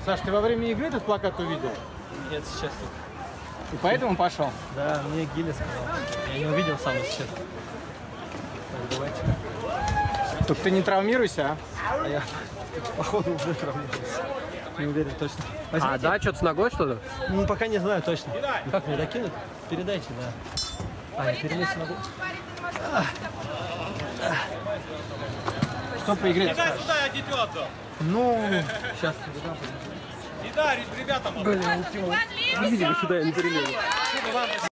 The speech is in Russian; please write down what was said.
Саш, ты во время игры этот плакат увидел? Нет, сейчас тут. И поэтому пошел? Да, мне Гиля сказал. Я не увидел сам, если честно. Так, давайте. Только ты не травмируйся, а? А я, походу, уже травмировался. Не уверен точно. Возьмите. А, да, что-то с ногой, что-то? Ну, пока не знаю точно. Как мне докинуть? Передайте, да. А, я перелезть могу. Что по игре? Дай сюда, я дитё отдал. Ну, сейчас. И да, ребята, Блин, Тима, видели, сюда я не перелезу.